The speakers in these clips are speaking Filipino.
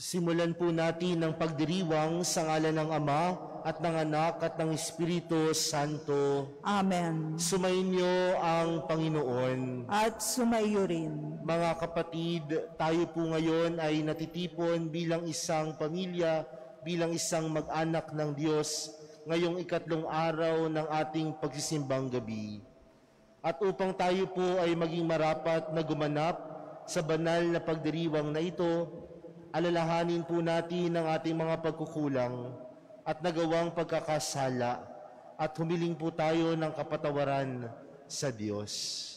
Simulan po natin ang pagdiriwang sa ngalan ng Ama at ng Anak at ng Espiritu Santo. Amen. Sumainyo ang Panginoon. At sumaiyo rin. Mga kapatid, tayo po ngayon ay natitipon bilang isang pamilya, bilang isang mag-anak ng Diyos, ngayong ikatlong araw ng ating pagsisimbang gabi. At upang tayo po ay maging marapat na gumanap sa banal na pagdiriwang na ito, alalahanin po natin ang ating mga pagkukulang at nagawang pagkakasala at humiling po tayo ng kapatawaran sa Diyos.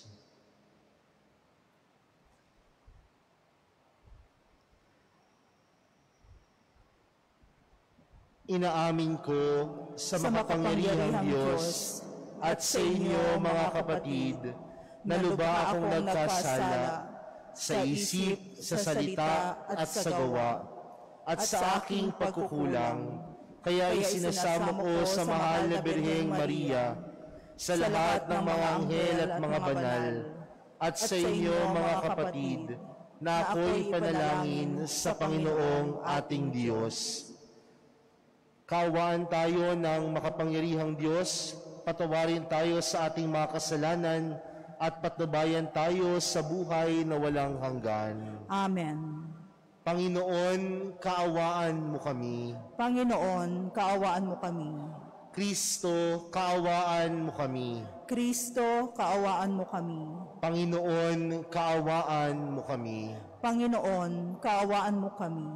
Inaamin ko sa makapangyarihang Diyos at sa inyo mga kapatid na lubha akong nagkasala sa isip, sa salita at sa gawa, at sa aking pagkukulang, kaya isinasamo ko sa mahal na Birheng Maria, sa lahat ng mga anghel at mga banal, at sa inyo mga kapatid, na ako'y panalangin sa Panginoong ating Diyos. Kaawaan tayo ng makapangyarihang Diyos, patawarin tayo sa ating mga kasalanan, at patnubayan tayo sa buhay na walang hanggan. Amen. Panginoon, kaawaan mo kami. Panginoon, kaawaan mo kami. Kristo, kaawaan mo kami. Kristo, kaawaan mo kami. Panginoon, kaawaan mo kami. Panginoon, kaawaan mo kami.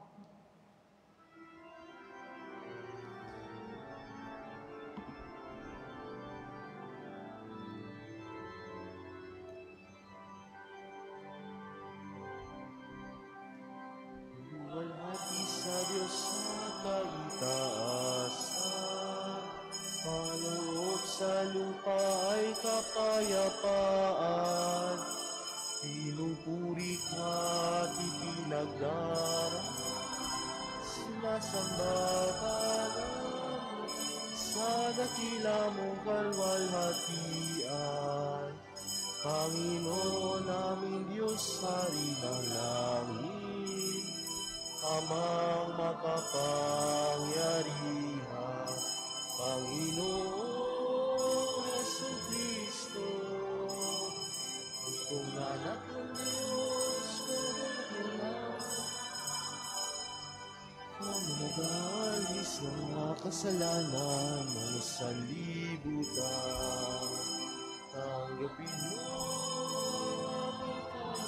Walhati sa Diyos sa kaitaasan, paloob sa lupa ay kapayapaan. Pinupuri ka at ipinagdarang, sinasamba ka namin sa dakila mong kalwalhatian. Panginoon naming Diyos, Hari ng langit, Amang makapangyarihan, Panginoong Jesucristo, itong anak ng Diyos, kadahilan, kung nag-aalis ng mga kasalanan ng sanlibutan, tanggapin mo aming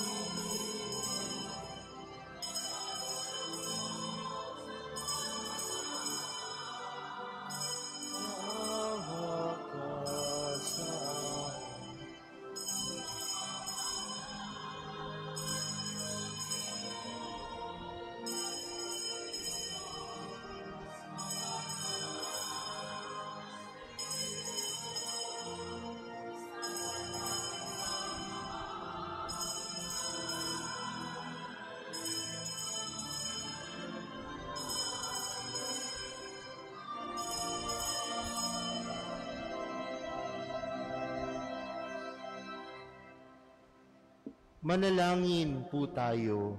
Manalangin po tayo.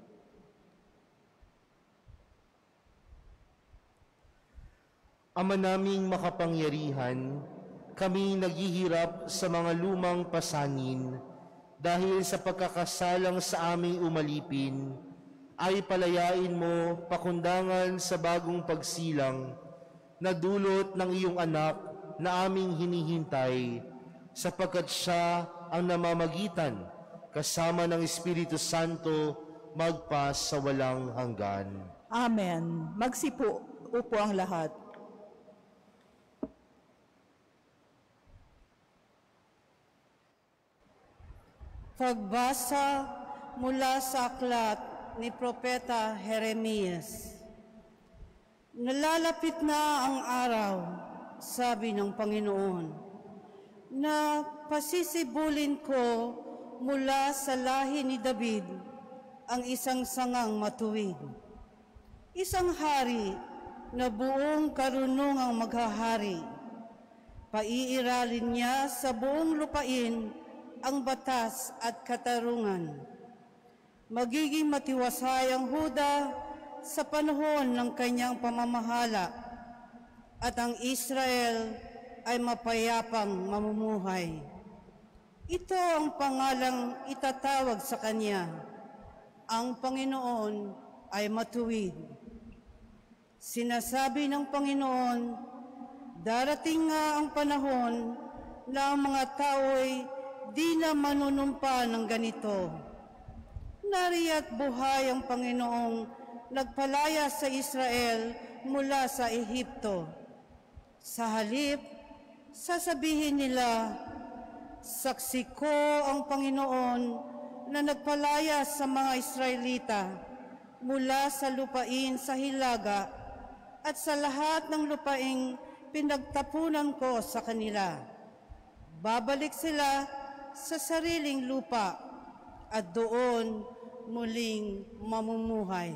Ama naming makapangyarihan, kami naghihirap sa mga lumang pasanin dahil sa pagkakasalang sa aming umalipin, ay palayain mo pakundangan sa bagong pagsilang na dulot ng iyong anak na aming hinihintay, sapagkat siya ang namamagitan kasama ng Espiritu Santo magpa sa walang hanggan. Amen. Magsipo upo ang lahat. Pagbasa mula sa aklat ni Propeta Jeremias. Nalalapit na ang araw, sabi ng Panginoon, na pasisibulin ko mula sa lahi ni David ang isang sangang matuwid. Isang hari na buong karunungang maghahari. Paiiralin niya sa buong lupain ang batas at katarungan. Magiging matiwasay ang Huda sa panahon ng kanyang pamamahala at ang Israel ay mapayapang mamumuhay. Ito ang pangalang itatawag sa kanya. Ang Panginoon ay matuwid. Sinasabi ng Panginoon, darating nga ang panahon na ang mga tao'y di na manunumpa ng ganito. Nariya't buhay ang Panginoong nagpalaya sa Israel mula sa Ehipto. Sa halip, sasabihin nila, saksi ko ang Panginoon na nagpalaya sa mga Israelita mula sa lupain sa Hilaga at sa lahat ng lupaing pinagtapunan ko sa kanila. Babalik sila sa sariling lupa at doon muling mamumuhay.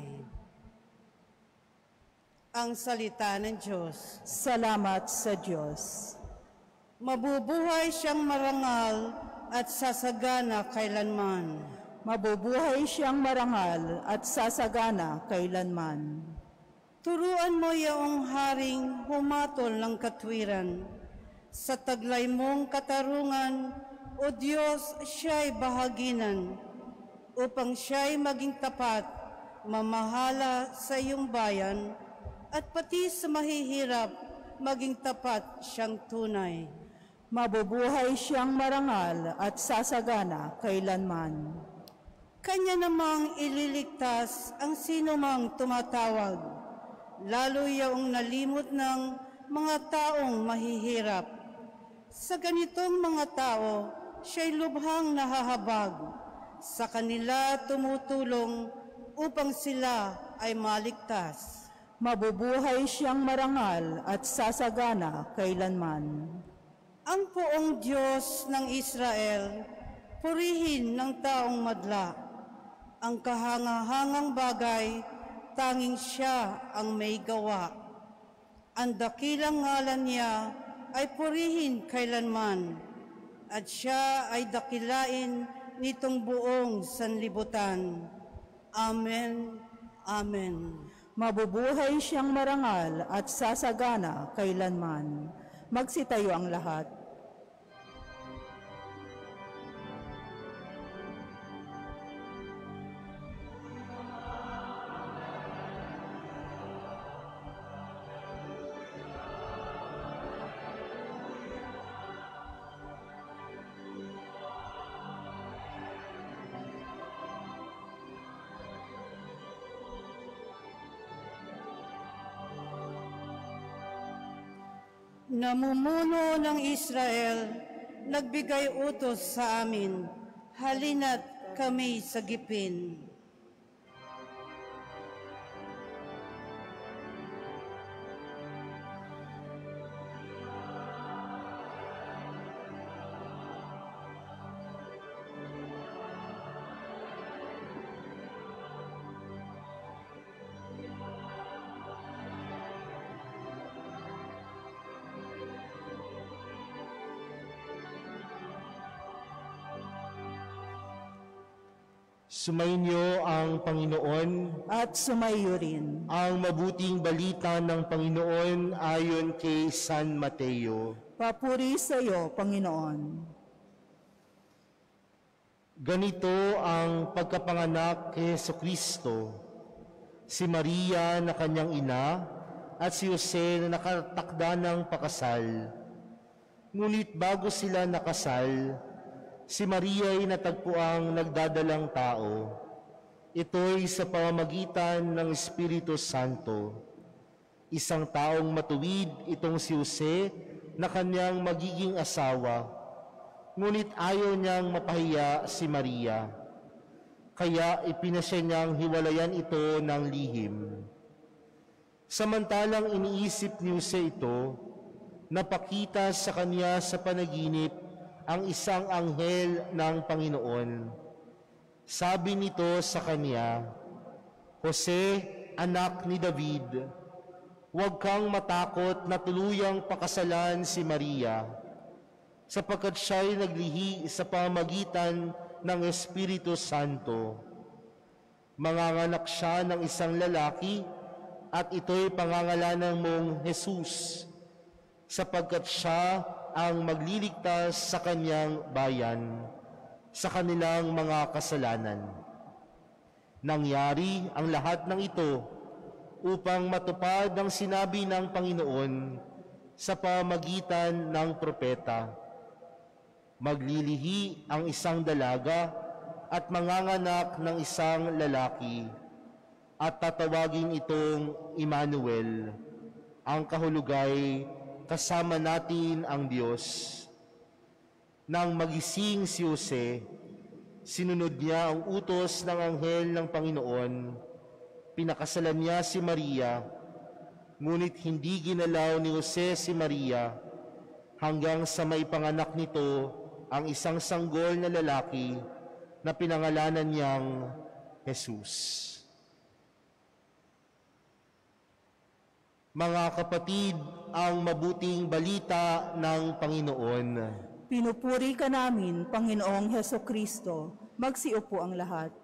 Ang salita ng Diyos. Salamat sa Diyos. Mabubuhay siyang marangal at sasagana kailanman. Mabubuhay siyang marangal at sasagana kailanman. Turuan mo yaong haring humatol ng katwiran. Sa taglay mong katarungan, O Diyos, siya'y bahaginan, upang siya'y maging tapat, mamahala sa iyong bayan, at pati sa mahihirap, maging tapat siyang tunay. Mabubuhay siyang marangal at sasagana kailanman. Kanya namang ililigtas ang sinumang tumatawag, lalo yaong nalimot ng mga taong mahihirap. Sa ganitong mga tao, siya'y lubhang nahahabag. Sa kanila tumutulong upang sila ay maligtas. Mabubuhay siyang marangal at sasagana kailanman. Ang poong Diyos ng Israel, purihin ng taong madla. Ang kahangahangang bagay, tanging siya ang may gawa. Ang dakilang ngalan niya ay purihin kailanman, at siya ay dakilain nitong buong sanlibutan. Amen. Amen. Mabubuhay siyang marangal at sasagana kailanman. Magsitayo ang lahat. Namumuno ng Israel, nagbigay utos sa amin, halina't kami sagipin. Sumainyo ang Panginoon. At sumayo rin. Ang mabuting balita ng Panginoon ayon kay San Mateo. Papuri sa iyo, Panginoon. Ganito ang pagkapanganak kay Jesucristo. Si Maria na kanyang ina at si Jose na nakatakda ng pakasal. Ngunit bago sila nakasal, si Maria ay natagpuang nagdadalang tao. Ito'y sa pamamagitan ng Espiritu Santo. Isang taong matuwid itong si Jose na kanyang magiging asawa. Ngunit ayaw niyang mapahiya si Maria. Kaya ipinasya niyang hiwalayan ito ng lihim. Samantalang iniisip ni Jose ito, napakita sa kanya sa panaginip ang isang anghel ng Panginoon. Sabi nito sa kanya, Jose, anak ni David, huwag kang matakot na tuluyang pakasalan si Maria, sapagkat siya'y naglihi sa pamamagitan ng Espiritu Santo. Manganganak siya ng isang lalaki at ito'y pangangalanan mong Jesus, sapagkat siya ang magliligtas sa kanyang bayan sa kanilang mga kasalanan. Nangyari ang lahat ng ito upang matupad ang sinabi ng Panginoon sa pamagitan ng propeta. Maglilihi ang isang dalaga at manganganak ng isang lalaki, at tatawagin itong Emmanuel, ang kahulugay, kasama natin ang Diyos. Nang magising si Jose, sinunod niya ang utos ng anghel ng Panginoon. Pinakasalan niya si Maria, ngunit hindi ginalaw ni Jose si Maria hanggang sa maipanganak nito ang isang sanggol na lalaki na pinangalanan niyang Jesus. Mga kapatid, ang mabuting balita ng Panginoon. Pinupuri ka namin, Panginoong Hesukristo. Magsiupo ang lahat.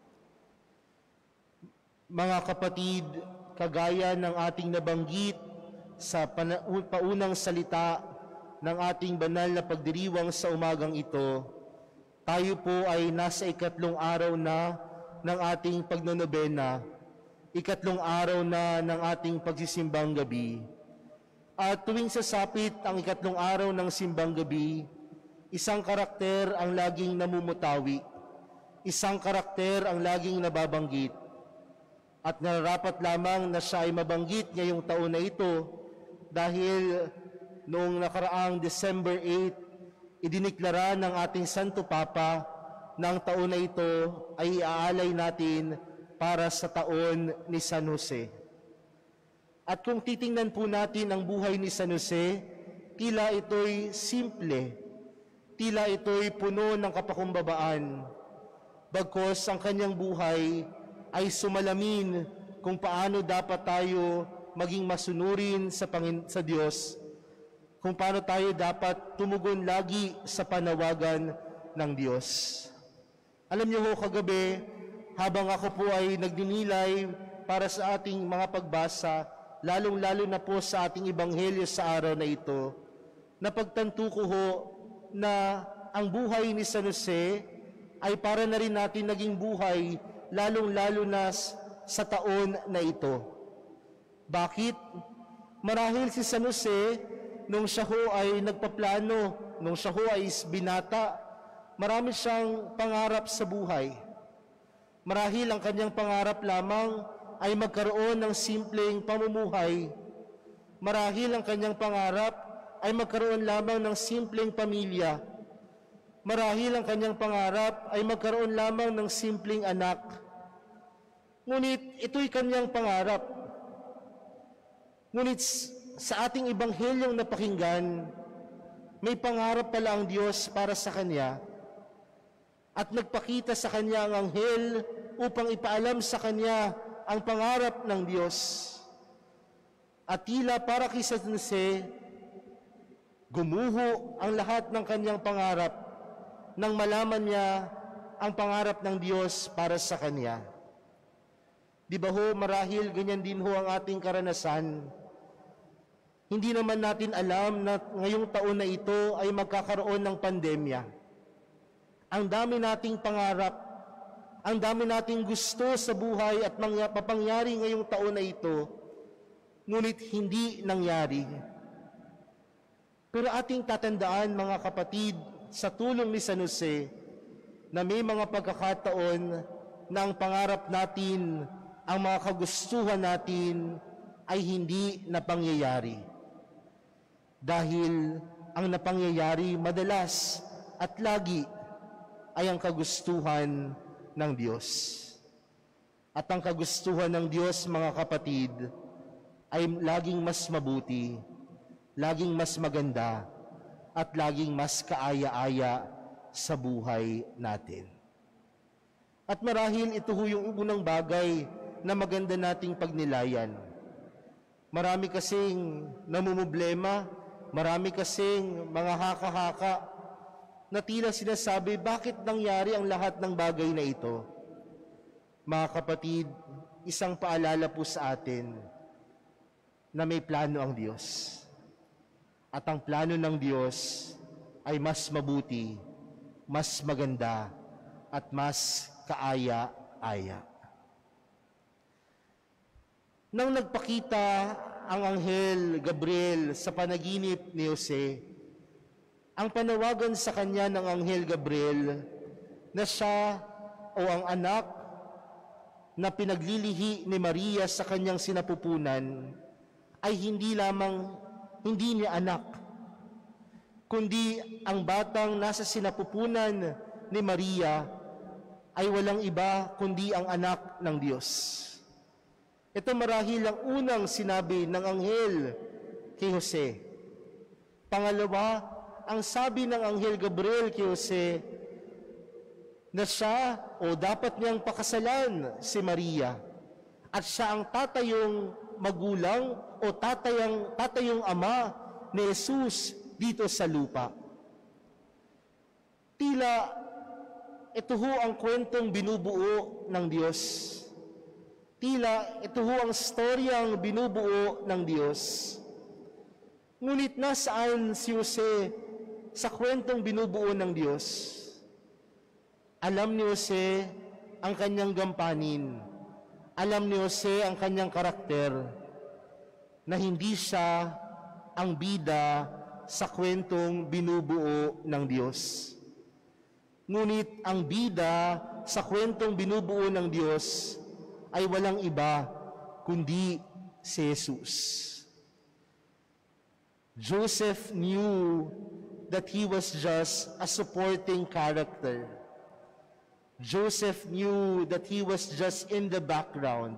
Mga kapatid, kagaya ng ating nabanggit sa paunang salita ng ating banal na pagdiriwang sa umagang ito, tayo po ay nasa ikatlong araw na ng ating pagnonobena, ikatlong araw na ng ating pagsisimbang gabi. At tuwing sasapit ang ikatlong araw ng simbang gabi, isang karakter ang laging namumutawi, isang karakter ang laging nababanggit. At nararapat lamang na siya ay mabanggit ngayong taon na ito dahil noong nakaraang December 8, idiniklara ng ating Santo Papa na ang taon na ito ay iaalay natin para sa taon ni San Jose. At kung titingnan po natin ang buhay ni San Jose, tila ito'y simple, tila ito'y puno ng kapakumbabaan, bagkos ang kanyang buhay ay sumalamin kung paano dapat tayo maging masunurin sa Diyos, kung paano tayo dapat tumugon lagi sa panawagan ng Diyos. Alam niyo ho, kagabi, habang ako po ay nagdinilay para sa ating mga pagbasa, lalong-lalo na po sa ating ebanghelyo sa araw na ito, napagtanto ko ho na ang buhay ni San Jose ay para na rin natin naging buhay, lalong-lalo na sa taon na ito. Bakit? Marahil si San Jose, nung siya ho ay nagpaplano, nung siya ho ay binata, marami siyang pangarap sa buhay. Marahil ang kanyang pangarap lamang ay magkaroon ng simpleng pamumuhay. Marahil ang kanyang pangarap ay magkaroon lamang ng simpleng pamilya. Marahil ang kanyang pangarap ay magkaroon lamang ng simpleng anak. Ngunit ito'y kanyang pangarap. Ngunit sa ating ebanghelyong napakinggan, may pangarap pala ang Diyos para sa kanya. At nagpakita sa kanya ang anghel upang ipaalam sa kanya ang pangarap ng Diyos. At tila para kay San Jose, gumuho ang lahat ng kanyang pangarap nang malaman niya ang pangarap ng Diyos para sa kanya. Di ba ho, marahil ganyan din ho ang ating karanasan. Hindi naman natin alam na ngayong taon na ito ay magkakaroon ng pandemya. Ang dami nating pangarap, ang dami nating gusto sa buhay at mapangyari ngayong taon na ito, ngunit hindi nangyari. Pero ating tatandaan, mga kapatid, sa tulong ni San Jose, na may mga pagkakataon na ang pangarap natin, ang mga kagustuhan natin ay hindi napangyayari. Dahil ang napangyayari madalas at lagi ay ang kagustuhan ng Diyos. At ang kagustuhan ng Diyos, mga kapatid, ay laging mas mabuti, laging mas maganda, at laging mas kaaya-aya sa buhay natin. At marahil ito yung unang bagay na maganda nating pagnilayan. Marami kasing namumblema, marami kasing mga haka-haka na tila sinasabi, bakit nangyari ang lahat ng bagay na ito? Mga kapatid, isang paalala po sa atin na may plano ang Diyos. At ang plano ng Diyos ay mas mabuti, mas maganda, at mas kaaya-aya. Nang nagpakita ang Anghel Gabriel sa panaginip ni Jose, ang panawagan sa kanya ng Anghel Gabriel na siya o ang anak na pinaglilihi ni Maria sa kanyang sinapupunan ay hindi niya anak, kundi ang batang nasa sinapupunan ni Maria ay walang iba kundi ang anak ng Diyos. Ito marahil ang unang sinabi ng anghel kay Jose. Pangalawa, ang sabi ng Anghel Gabriel kay Jose na siya o dapat niyang pakasalan si Maria at siya ang tatayong magulang o tatayong ama ni Jesus dito sa lupa. Tila ito ho ang kwentong binubuo ng Diyos. Tila ito ho ang storyang binubuo ng Diyos. Ngunit nasaan si Jose sa kwentong binubuo ng Diyos? Alam ni Jose ang kanyang gampanin. Alam ni Jose ang kanyang karakter na hindi siya ang bida sa kwentong binubuo ng Diyos. Ngunit ang bida sa kwentong binubuo ng Diyos ay walang iba kundi si Jesus. Joseph knew that he was just a supporting character. Joseph knew that he was just in the background.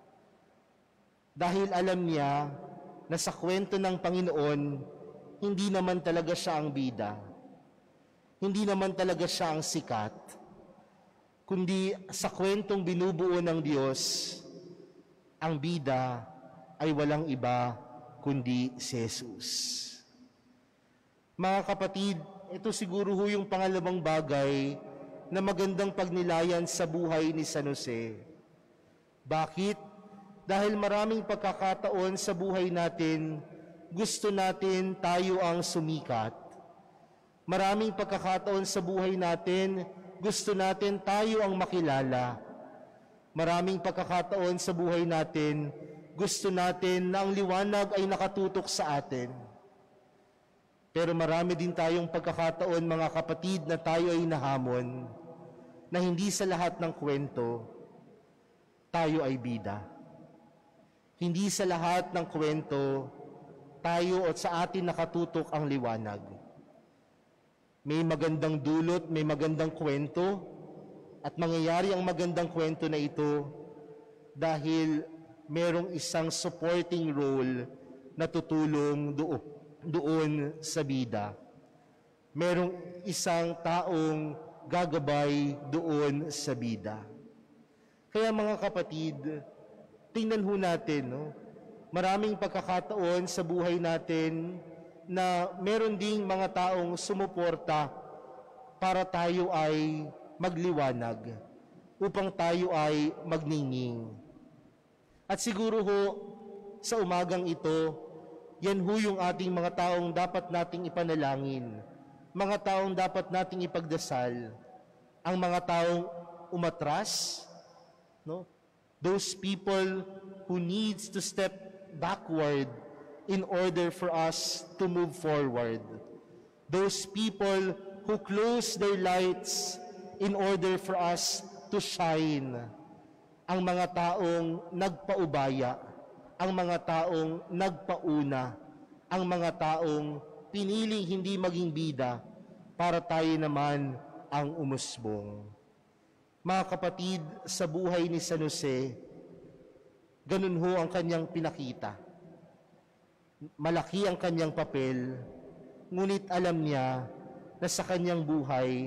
Dahil alam niya na sa kwento ng Panginoon, hindi naman talaga siya ang bida. Hindi naman talaga siya ang sikat. Kundi sa kwentong binubuo ng Diyos, ang bida ay walang iba kundi si Jesus. Mga kapatid, ito siguro ho yung pangalawang bagay na magandang pagnilayan sa buhay ni San Jose. Bakit? Dahil maraming pagkakataon sa buhay natin, gusto natin tayo ang sumikat. Maraming pagkakataon sa buhay natin, gusto natin tayo ang makilala. Maraming pagkakataon sa buhay natin, gusto natin na ang liwanag ay nakatutok sa atin. Pero marami din tayong pagkakataon, mga kapatid, na tayo ay nahamon, na hindi sa lahat ng kwento, tayo ay bida. Hindi sa lahat ng kwento, tayo at sa atin nakatutok ang liwanag. May magandang dulot, may magandang kwento, at mangyayari ang magandang kwento na ito dahil merong isang supporting role na tutulong doon sa bida. Merong isang taong gagabay doon sa bida. Kaya mga kapatid, tingnan ho natin, maraming pagkakataon sa buhay natin na meron ding mga taong sumuporta para tayo ay magliwanag, upang tayo ay magningning. At siguro ho, sa umagang ito, yan ho yung ating mga taong dapat nating ipanalangin, mga taong dapat nating ipagdasal, ang mga taong umatras, those people who needs to step backward in order for us to move forward. Those people who close their lights in order for us to shine. Ang mga taong nagpaubaya, ang mga taong nagpauna, ang mga taong piniling hindi maging bida para tayo naman ang umusbong. Mga kapatid, sa buhay ni San Jose, ganun ho ang kanyang pinakita. Malaki ang kanyang papel, ngunit alam niya na sa kanyang buhay,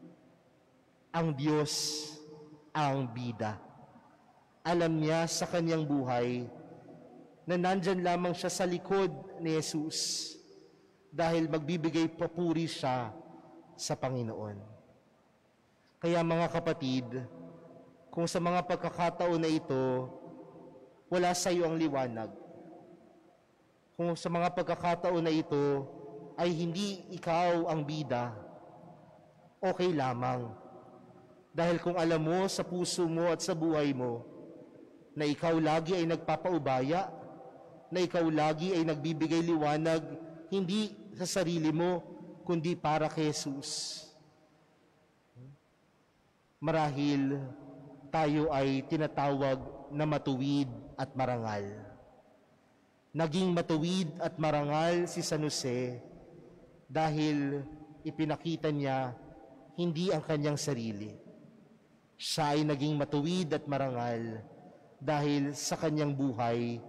ang Diyos ang bida. Alam niya sa kanyang buhay na nandyan lamang siya sa likod ni Jesus dahil magbibigay papuri siya sa Panginoon. Kaya mga kapatid, kung sa mga pagkakataon na ito, wala sa iyo ang liwanag. Kung sa mga pagkakataon na ito ay hindi ikaw ang bida, okay lamang. Dahil kung alam mo sa puso mo at sa buhay mo na ikaw lagi ay nagpapaubaya, na ikaw lagi ay nagbibigay liwanag, hindi sa sarili mo, kundi para kay Jesus. Marahil tayo ay tinatawag na matuwid at marangal. Naging matuwid at marangal si San Jose dahil ipinakita niya hindi ang kanyang sarili. Siya ay naging matuwid at marangal dahil sa kanyang buhay,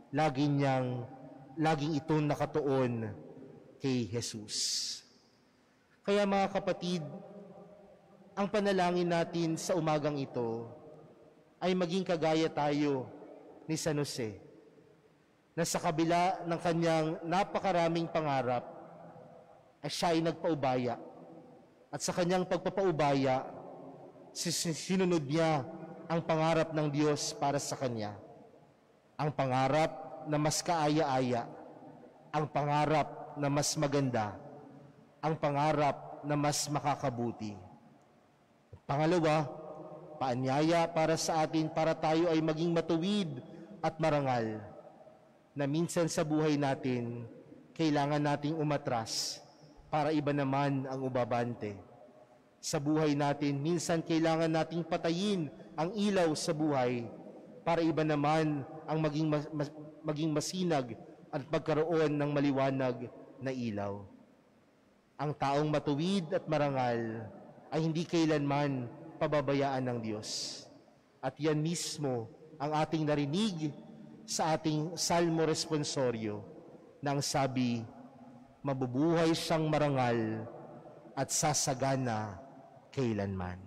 laging itong nakatuon kay Jesus. Kaya mga kapatid, ang panalangin natin sa umagang ito ay maging kagaya tayo ni San Jose, na sa kabila ng kanyang napakaraming pangarap, ay siya ay nagpaubaya. At sa kanyang pagpapaubaya, sinunod niya ang pangarap ng Diyos para sa kanya. Ang pangarap na mas kaaya-aya, ang pangarap na mas maganda, ang pangarap na mas makakabuti. Pangalawa, paanyaya para sa atin para tayo ay maging matuwid at marangal, na minsan sa buhay natin, kailangan nating umatras para iba naman ang umabante. Sa buhay natin, minsan kailangan nating patayin ang ilaw sa buhay para iba naman ang maging masinag at pagkaroon ng maliwanag na ilaw. Ang taong matuwid at marangal ay hindi kailanman pababayaan ng Diyos. At yan mismo ang ating narinig sa ating Salmo Responsorio nang sabi, mabubuhay siyang marangal at sasagana kailanman.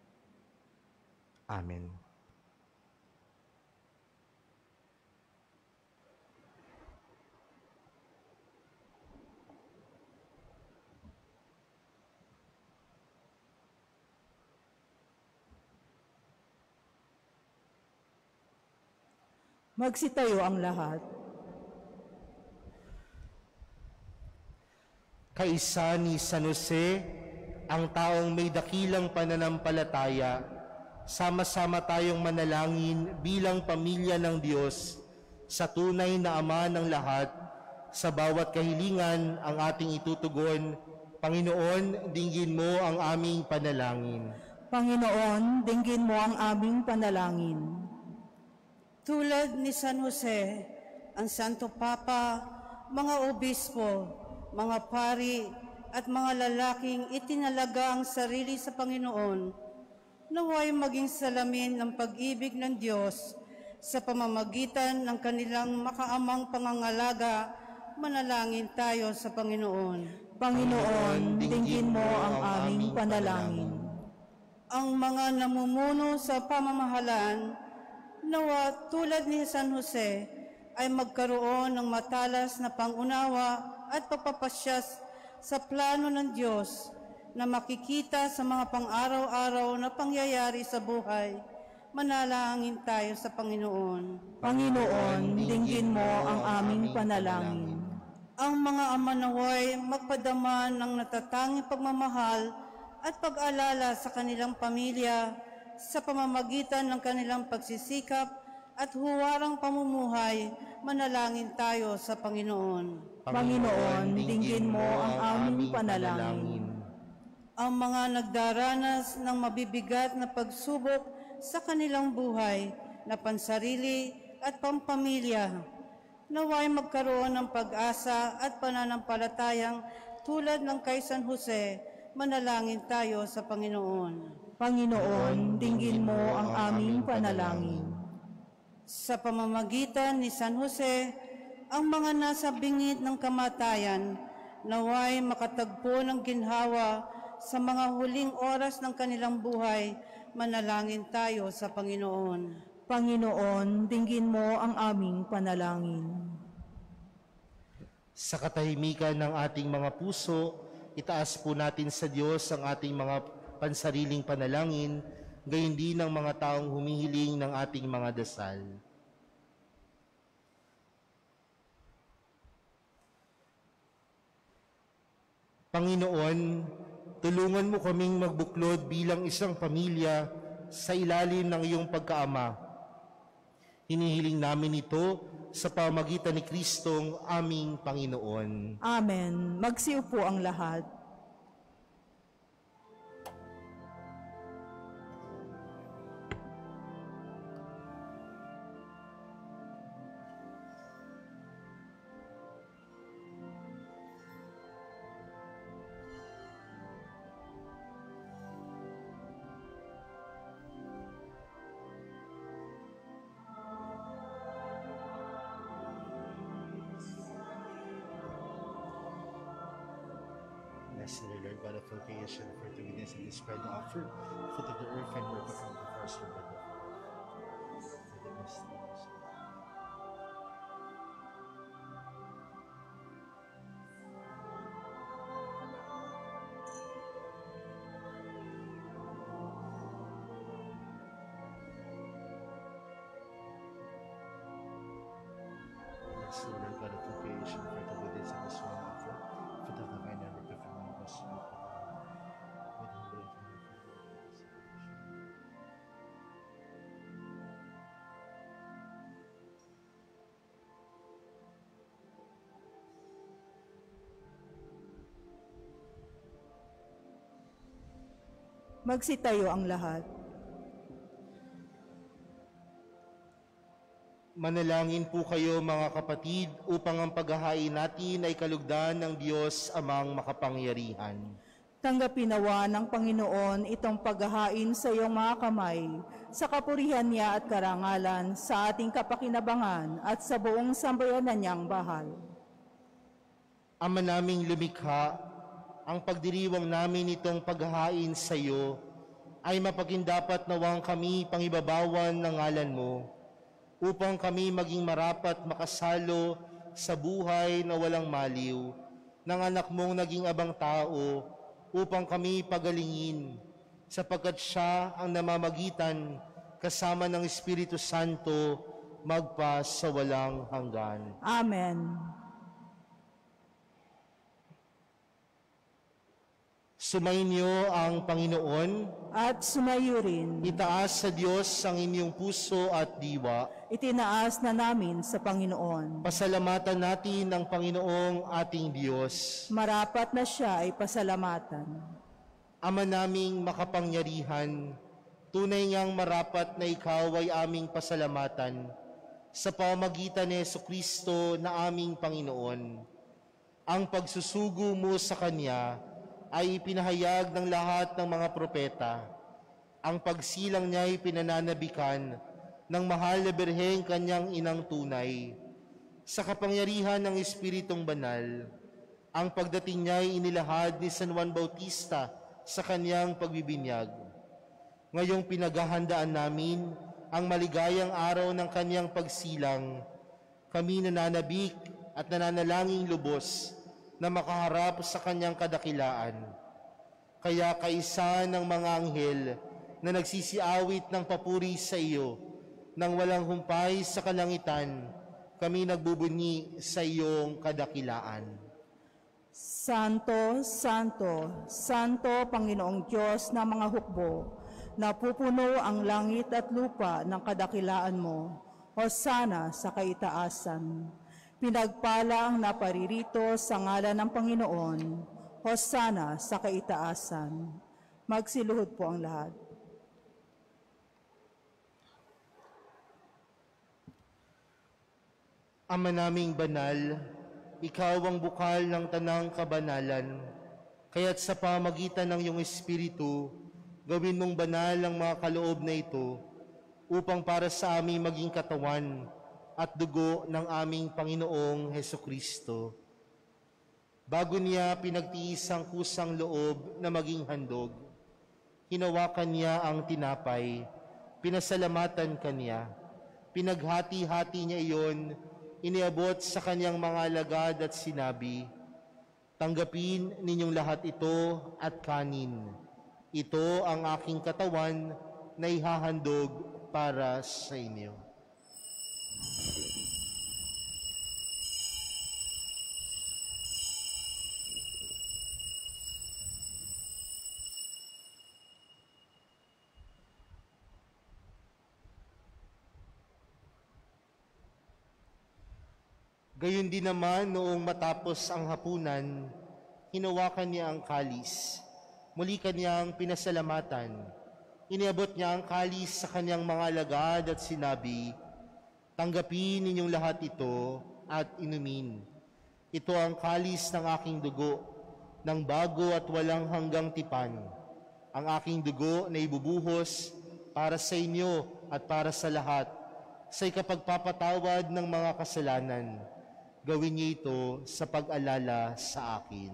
Amen. Magsitayo ang lahat. Kaisa ni San Jose, ang taong may dakilang pananampalataya, sama-sama tayong manalangin bilang pamilya ng Diyos sa tunay na Ama ng lahat. Sa bawat kahilingan ang ating itutugon, Panginoon, dinggin mo ang aming panalangin. Panginoon, dinggin mo ang aming panalangin. Tulad ni San Jose, ang Santo Papa, mga obispo, mga pari, at mga lalaking itinalaga ang sarili sa Panginoon, naway maging salamin ng pag-ibig ng Diyos sa pamamagitan ng kanilang makaamang pangangalaga. Manalangin tayo sa Panginoon. Panginoon, dinggin mo ang aming panalangin. Ang mga namumuno sa pamamahalan, nawa tulad ni San Jose, ay magkaroon ng matalas na pangunawa at pagpapasyas sa plano ng Diyos na makikita sa mga pang-araw-araw na pangyayari sa buhay. Manalangin tayo sa Panginoon. Panginoon, dinggin mo ang aming panalangin. Ang mga ama naway magpadama ng natatanging pagmamahal at pag-alala sa kanilang pamilya sa pamamagitan ng kanilang pagsisikap at huwarang pamumuhay. Manalangin tayo sa Panginoon. Panginoon, dinggin mo ang aming panalangin. Ang mga nagdaranas ng mabibigat na pagsubok sa kanilang buhay na pansarili at pampamilya, naway magkaroon ng pag-asa at pananampalatayang tulad ng kay San Jose. Manalangin tayo sa Panginoon. Panginoon, dinggin mo ang aming panalangin. Sa pamamagitan ni San Jose, ang mga nasa bingit ng kamatayan, naway makatagpo ng ginhawa sa mga huling oras ng kanilang buhay. Manalangin tayo sa Panginoon. Panginoon, dinggin mo ang aming panalangin. Sa katahimikan ng ating mga puso, itaas po natin sa Diyos ang ating mga pansariling panalangin gayon din ng mga taong humihiling ng ating mga dasal. Panginoon, tulungan mo kaming magbuklod bilang isang pamilya sa ilalim ng iyong pagkaama. Hinihiling namin ito sa pamamagitan ni Kristong aming Panginoon. Amen. Magsiupo ang lahat. Blessed are the Lord God of all creation, for to witness and spread the offer, fruit of the earth and work of the first of the Blessed are the Lord God of all creation, for to witness and spread the offer, fruit of the vine and work of the first of the Magsitayo ang lahat. Manalangin po kayo mga kapatid upang ang paghahain natin ay kalugdan ng Diyos amang makapangyarihan. Tanggapin nawa ng Panginoon itong paghahain sa iyong mga kamay, sa kapurihan niya at karangalan, sa ating kapakinabangan at sa buong sambayanan niyang bahal. Ama naming lumikha, ang pagdiriwang namin itong paghahain sa iyo ay mapagindapat nawang kami pangibabawan ng ngalan mo, upang kami maging marapat makasalo sa buhay na walang maliw ng anak mong naging abang tao, upang kami pagalingin, sapagkat siya ang namamagitan kasama ng Espiritu Santo magpa sa walang hanggan. Amen. Sumainyo ang Panginoon, At sumayo rin, itaas sa Diyos ang inyong puso at diwa. itinaas na namin sa Panginoon. Pasalamatan natin ang Panginoong ating Diyos. Marapat na siya ay pasalamatan. Ama naming makapangyarihan, tunay ngang marapat na ikaw ay aming pasalamatan sa pamamagitan ni Jesucristo na aming Panginoon. Ang pagsusugo mo sa Kanya ay ipinahayag ng lahat ng mga propeta. Ang pagsilang niya ay pinananabikan ng mahal na Birheng kanyang inang tunay. Sa kapangyarihan ng Espiritong Banal, ang pagdating niya ay inilahad ni San Juan Bautista sa kanyang pagbibinyag. Ngayong pinaghahandaan namin ang maligayang araw ng kanyang pagsilang, kami nananabik at nananalangin lubos na makaharap sa kanyang kadakilaan. Kaya kaisa ng mga anghel na nagsisiawit ng papuri sa iyo, nang walang humpay sa kalangitan, kami nagbubunyi sa iyong kadakilaan. Santo, Santo, Santo, Panginoong Diyos ng mga hukbo, napupuno ang langit at lupa ng kadakilaan mo. Hosana sa kaitaasan. Pinagpala ang naparirito sa ngalan ng Panginoon. Hosana sa kaitaasan. Magsiluhod po ang lahat. Ama naming banal, ikaw ang bukal ng tanang kabanalan, kaya't sa pamagitan ng iyong Espiritu, gawin mong banal ang mga kaloob na ito, upang para sa aming maging katawan at dugo ng aming Panginoong Hesukristo. Bago niya pinagtiis ang kusang loob na maging handog, hinawakan niya ang tinapay, pinasalamatan kanya, pinaghati-hati niya iyon, iniabot sa kanyang mga alagad at sinabi, "Tanggapin ninyong lahat ito at kanin. Ito ang aking katawan na ihahandog para sa inyo. Gayon din naman noong matapos ang hapunan, hinawakan niya ang kalis. Muli kanyang pinasalamatan. Iniabot niya ang kalis sa kanyang mga alagad at sinabi, "Tanggapin ninyong lahat ito at inumin. Ito ang kalis ng aking dugo, ng bago at walang hanggang tipan. Ang aking dugo na ibubuhos para sa inyo at para sa lahat, sa ikapagpapatawad ng mga kasalanan. Gawin niyo ito sa pag-alala sa akin."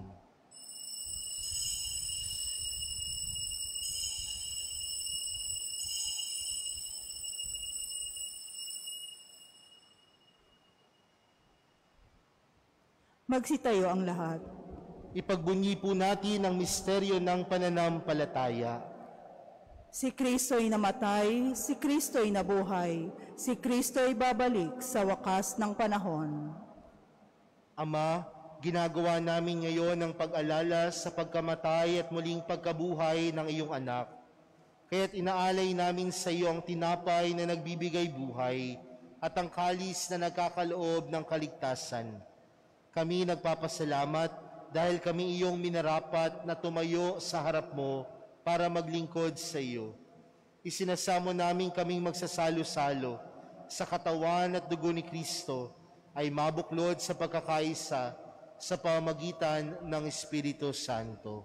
Magsitayo ang lahat. Ipagbunyi po natin ang misteryo ng pananampalataya. Si Kristo'y namatay, si Kristo'y nabuhay, si Kristo'y babalik sa wakas ng panahon. Ama, ginagawa namin ngayon ang pag-alala sa pagkamatay at muling pagkabuhay ng iyong anak. Kaya't inaalay namin sa iyo ang tinapay na nagbibigay buhay at ang kalis na nagkakaloob ng kaligtasan. Kami nagpapasalamat dahil kami iyong minarapat na tumayo sa harap mo para maglingkod sa iyo. Isinasamo namin kaming magsasalo-salo sa katawan at dugo ni Kristo ay mabuklod sa pagkakaisa sa pamamagitan ng Espiritu Santo.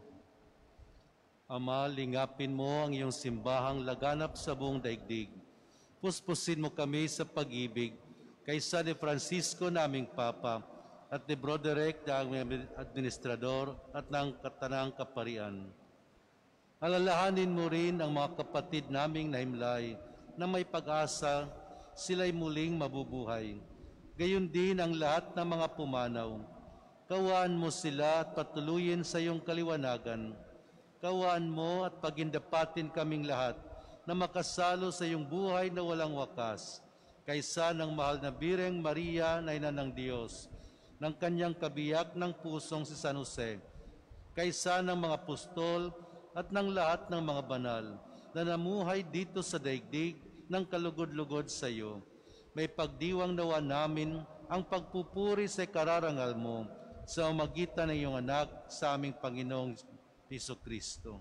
Ama, lingapin mo ang iyong simbahang laganap sa buong daigdig. Puspusin mo kami sa pag-ibig kay San Francisco naming Papa at ni Broderick na administrador at ng katanang kaparian. Alalahanin mo rin ang mga kapatid naming nahimlay na may pag-asa sila'y muling mabubuhay. Gayon din ang lahat ng mga pumanaw. Kawaan mo sila at patuluyin sa iyong kaliwanagan. Kawaan mo at pagindapatin kaming lahat na makasalo sa iyong buhay na walang wakas, kaysa ng mahal na Birheng Maria na Ina ng Diyos, ng kanyang kabiyak ng pusong si San Jose, kaysa ng mga apostol at ng lahat ng mga banal na namuhay dito sa daigdig ng kalugod-lugod sa iyo. May pagdiwang nawa namin ang pagpupuri sa kararangal mo sa umagitan ng iyong anak sa aming Panginoong Jesucristo.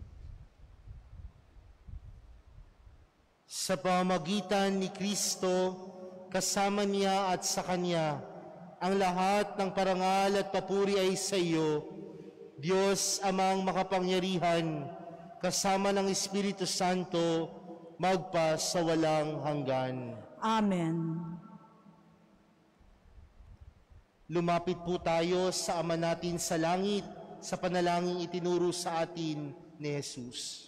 Sa pamamagitan ni Kristo, kasama niya at sa Kanya, ang lahat ng parangal at papuri ay sa iyo, Diyos Amang makapangyarihan, kasama ng Espiritu Santo, magpa sa walang hanggan. Amen. Lumapit po tayo sa Ama natin sa langit, sa panalangin itinuro sa atin ni Jesus.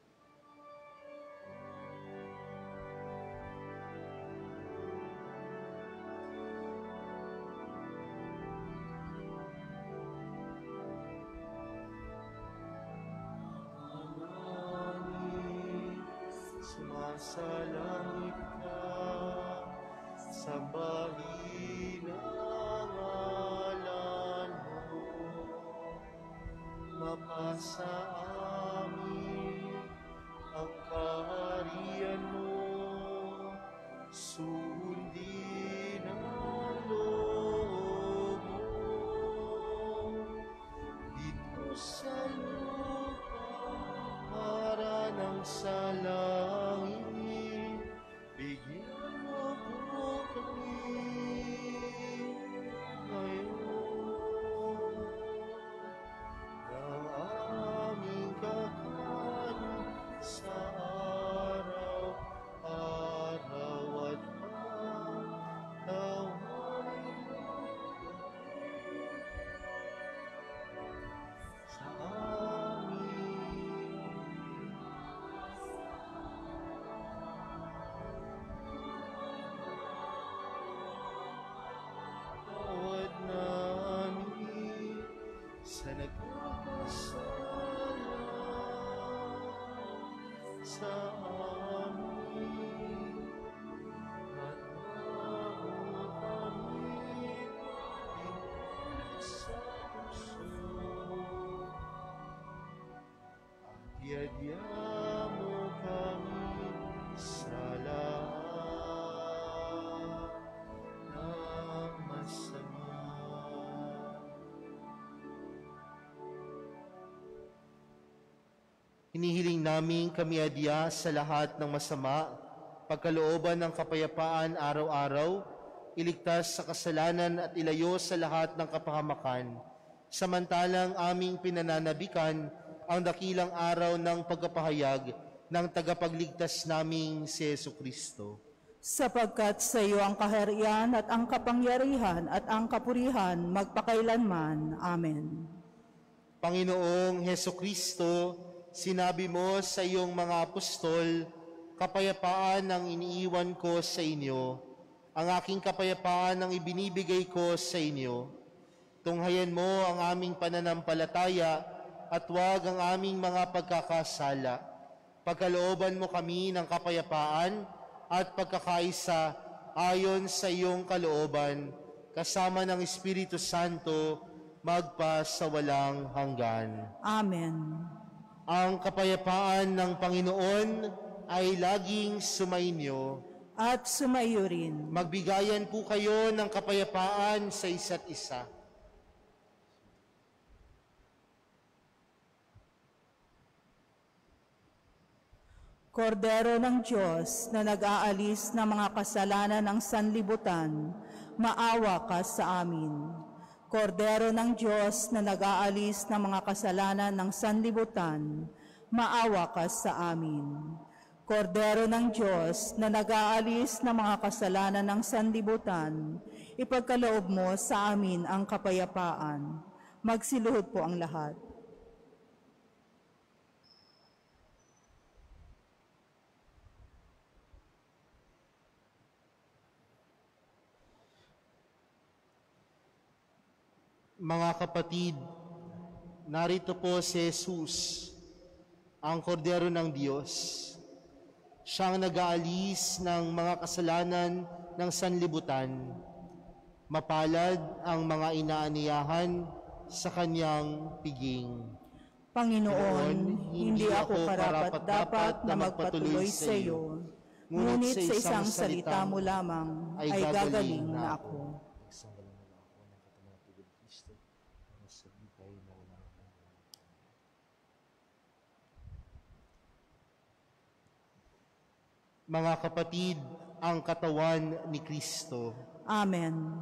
Sumasalangit ka, sambahin ang ngalan mo, mapasa amin ang kaharian mo, sundin ang loob mo, dito sa lupa para ng sa langit. Bigyan mo po kami ngayon ng aming kakanin sa araw-araw at pagtawarin mo sa amin. Tawad namin sa nagkakasala sa amin. Iadya mo kami sa lahat ng masama. Hinihiling namin kami adya sa lahat ng masama, pagkalooban ng kapayapaan araw-araw, iligtas sa kasalanan at ilayo sa lahat ng kapahamakan, samantalang aming pinananabikan ang dakilang araw ng pagkapahayag ng tagapagligtas naming si Jesucristo. Sapagkat sa iyo ang kaharian at ang kapangyarihan at ang kapurihan magpakailanman. Amen. Panginoong Jesucristo, sinabi mo sa iyong mga apostol, kapayapaan ang iniiwan ko sa inyo, ang aking kapayapaan ang ibinibigay ko sa inyo. Tunghayan mo ang aming pananampalataya at huwag ang aming mga pagkakasala. Pagkalooban mo kami ng kapayapaan at pagkakaisa ayon sa iyong kalooban, kasama ng Espiritu Santo, magpa sa walang hanggan. Amen. Ang kapayapaan ng Panginoon ay laging sumainyo. At sumaiyo rin. Magbigayan po kayo ng kapayapaan sa isa't isa. Kordero ng Diyos na nag-aalis ng mga kasalanan ng sanlibutan, maawa ka sa amin. Kordero ng Diyos na nag-aalis ng mga kasalanan ng sanlibutan, maawa ka sa amin. Kordero ng Diyos na nag-aalis ng mga kasalanan ng sanlibutan, ipagkaloob mo sa amin ang kapayapaan. Magsiluhod po ang lahat. Mga kapatid, narito po si Jesus, ang kordero ng Diyos. Siyang nag-aalis ng mga kasalanan ng sanlibutan. Mapalad ang mga inaaniyahan sa kanyang piging. Panginoon, hindi ako karapat-dapat na magpatuloy sa iyo, ngunit sa isang salita mo lamang ay gagaling na ako. Mga kapatid, ang katawan ni Kristo. Amen.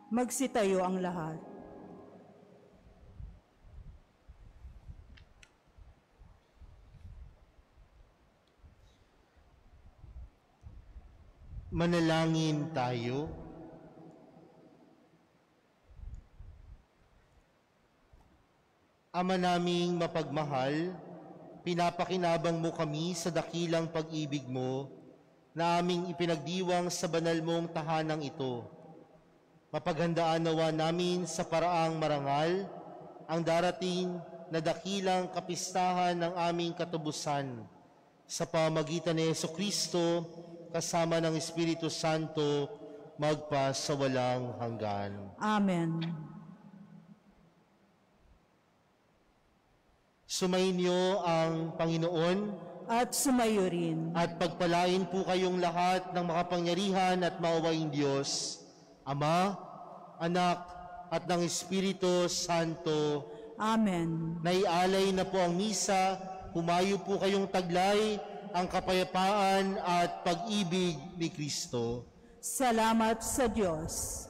Magsitayo ang lahat. Manalangin tayo. Ama naming mapagmahal, pinapakinabang mo kami sa dakilang pag-ibig mo na aming ipinagdiwang sa banal mong tahanang ito. Mapaghandaan nawa namin sa paraang marangal ang darating na dakilang kapistahan ng aming katubusan sa pamagitan ni Jesucristo kasama ng Espiritu Santo magpa sa walang hanggan. Amen. Sumainyo ang Panginoon At sumayo rin. at pagpalain po kayong lahat ng makapangyarihan at maawaing Diyos, Ama, Anak, at ng Espiritu Santo. Amen. Naialay na po ang misa, humayo po kayong taglay ang kapayapaan at pag-ibig ni Kristo. Salamat sa Diyos.